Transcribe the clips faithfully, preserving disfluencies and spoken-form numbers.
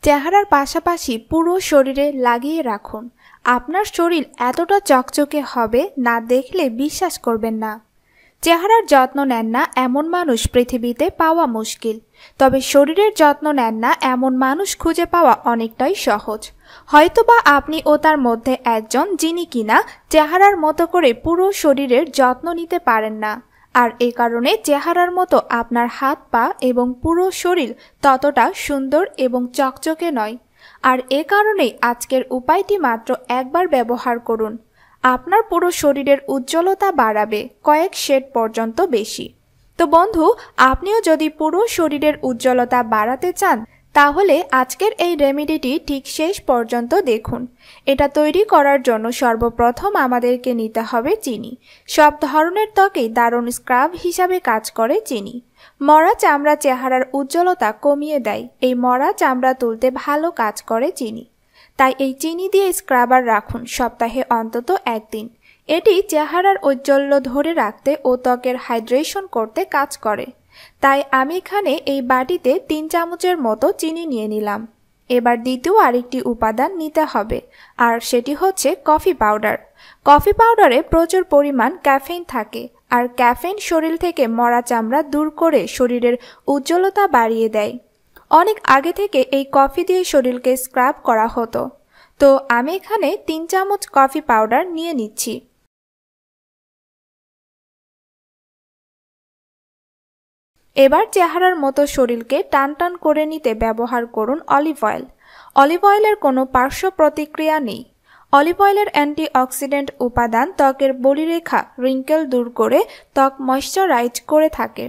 চেহারার পাশাপাশি পুরো শরীরে লাগিয়ে রাখুন। আপনার শরীর এতটা চকচকে হবে না দেখলে বিশ্বাস করবেন না। চেহারার যত্ন নেন না এমন মানুষ পৃথিবীতে পাওয়া মুশকিল, তবে শরীরের যত্ন নেন না এমন মানুষ খুঁজে পাওয়া অনেকটাই সহজ। হয়তোবা আপনি ও তার মধ্যে একজন যিনি কিনা চেহারার মতো করে পুরো শরীরের যত্ন নিতে পারেন না, আর এ কারণে চেহারার মতো আপনার হাত পা এবং পুরো শরীর ততটা সুন্দর এবং চকচকে নয়। আর এ কারণেই আজকের উপায়টি মাত্র একবার ব্যবহার করুন, আপনার পুরো শরীরের উজ্জ্বলতা বাড়াবে কয়েক শেড পর্যন্ত বেশি। তো বন্ধু, আপনিও যদি পুরো শরীরের উজ্জ্বলতা বাড়াতে চান তাহলে আজকের এই রেমেডিটি ঠিক শেষ পর্যন্ত দেখুন। এটা তৈরি করার জন্য সর্বপ্রথম আমাদেরকে নিতে হবে চিনি। সব ধরনের ত্বকেই দারুণ স্ক্রাব হিসাবে কাজ করে চিনি। মরা চামড়া চেহারার উজ্জ্বলতা কমিয়ে দেয়, এই মরা চামড়া তুলতে ভালো কাজ করে চিনি। তাই এই চিনি দিয়ে স্ক্রাবার রাখুন সপ্তাহে অন্তত একদিন। এটি চেহারার ঔজ্জ্বল্য ধরে রাখতে ও ত্বকের হাইড্রেশন করতে কাজ করে। তাই আমি এখানে এই বাটিতে তিন চামচের মতো চিনি নিয়ে নিলাম। এবার দ্বিতীয় আরেকটি উপাদান নিতে হবে, আর সেটি হচ্ছে কফি পাউডার। কফি পাউডারে প্রচুর পরিমাণ ক্যাফেইন থাকে, আর ক্যাফেইন শরীর থেকে মরা চামড়া দূর করে শরীরের উজ্জ্বলতা বাড়িয়ে দেয়। অনেক আগে থেকে এই কফি দিয়ে শরীরকে স্ক্রাব করা হতো। তো আমি এখানে তিন চামচ কফি পাউডার নিয়ে নিচ্ছি। এবার চেহারার মতো শরীরকে টান টান করে নিতে ব্যবহার করুন অলিভ অয়েল। অলিভ অয়েলের কোনো পার্শ্ব প্রতিক্রিয়া নেই। অলিভ অয়েলের অ্যান্টিঅক্সিডেন্ট উপাদান ত্বকের বলিরেখা রিঙ্কেল দূর করে ত্বক ময়শ্চারাইজ করে থাকে।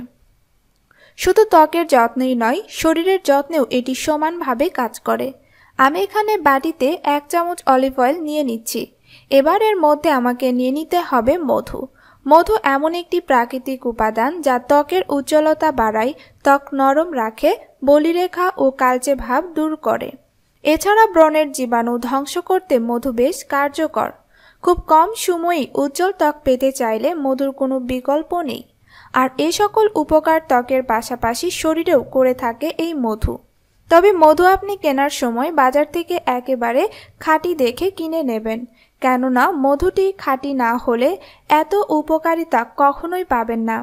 শুধু ত্বকের যত্নেই নয়, শরীরের যত্নেও এটি সমানভাবে কাজ করে। আমি এখানে বাটিতে এক চামচ অলিভ অয়েল নিয়ে নিচ্ছি। এবার এর মধ্যে আমাকে নিয়ে নিতে হবে মধু। মধু এমন একটি প্রাকৃতিক উপাদান যা ত্বকের উজ্জ্বলতা বাড়ায়, ত্বক নরম রাখে, বলিরেখা ও কালচে ভাব দূর করে। এছাড়া ব্রণের জীবাণু ধ্বংস করতে মধু বেশ কার্যকর। খুব কম সময়েই উজ্জ্বল ত্বক পেতে চাইলে মধুর কোনো বিকল্প নেই। আর এ সকল উপকার ত্বকের পাশাপাশি শরীরেও করে থাকে এই মধু। তবে মধু আপনি কেনার সময় বাজার থেকে একেবারে খাঁটি দেখে কিনে নেবেন, কেননা মধুটি খাঁটি না হলে এত উপকারিতা কখনোই পাবেন না।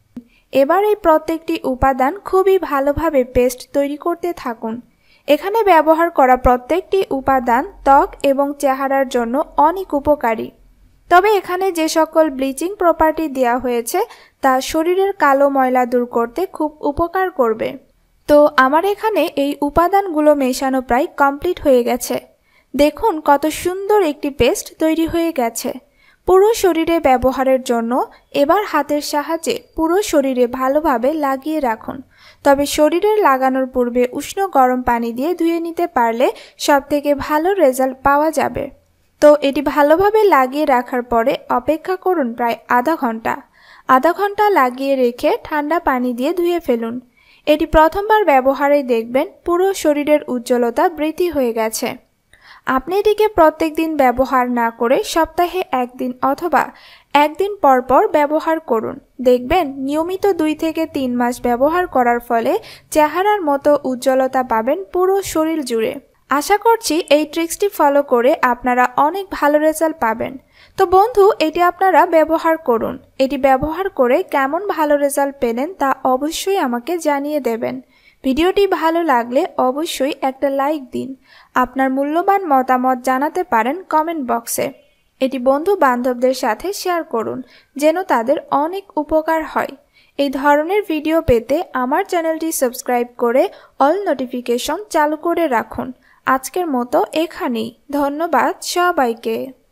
এবার এই প্রত্যেকটি উপাদান খুবই ভালোভাবে পেস্ট তৈরি করতে থাকুন। এখানে ব্যবহার করা প্রত্যেকটি উপাদান ত্বক এবং চেহারার জন্য অনেক উপকারী। তবে এখানে যে সকল ব্লিচিং প্রপার্টি দেওয়া হয়েছে তা শরীরের কালো ময়লা দূর করতে খুব উপকার করবে। তো আমার এখানে এই উপাদানগুলো মেশানো প্রায় কমপ্লিট হয়ে গেছে। দেখুন কত সুন্দর একটি পেস্ট তৈরি হয়ে গেছে। পুরো শরীরে ব্যবহারের জন্য এবার হাতের সাহায্যে পুরো শরীরে ভালোভাবে লাগিয়ে রাখুন। তবে শরীরে লাগানোর পূর্বে উষ্ণ গরম পানি দিয়ে ধুয়ে নিতে পারলে সবথেকে ভালো রেজাল্ট পাওয়া যাবে। তো এটি ভালোভাবে লাগিয়ে রাখার পরে অপেক্ষা করুন প্রায় আধা ঘন্টা। আধা ঘন্টা লাগিয়ে রেখে ঠান্ডা পানি দিয়ে ধুয়ে ফেলুন। এটি প্রথমবার ব্যবহারেই দেখবেন পুরো শরীরের উজ্জ্বলতা বৃদ্ধি হয়ে গেছে। আপনি এটিকে প্রত্যেক দিন ব্যবহার না করে সপ্তাহে একদিন অথবা একদিন পর পর ব্যবহার করুন। দেখবেন নিয়মিত দুই থেকে তিন মাস ব্যবহার করার ফলে চেহারার মতো উজ্জ্বলতা পাবেন পুরো শরীর জুড়ে। আশা করছি এই ট্রিক্সটি ফলো করে আপনারা অনেক ভালো রেজাল্ট পাবেন। তো বন্ধু, এটি আপনারা ব্যবহার করুন। এটি ব্যবহার করে কেমন ভালো রেজাল্ট পেলেন তা অবশ্যই আমাকে জানিয়ে দেবেন। ভিডিওটি ভালো লাগলে অবশ্যই একটা লাইক দিন। আপনার মূল্যবান মতামত জানাতে পারেন কমেন্ট বক্সে। এটি বন্ধু বান্ধবদের সাথে শেয়ার করুন যেন তাদের অনেক উপকার হয়। এই ধরনের ভিডিও পেতে আমার চ্যানেলটি সাবস্ক্রাইব করে অল নোটিফিকেশন চালু করে রাখুন। আজকের মতো এখানেই। ধন্যবাদ সবাইকে।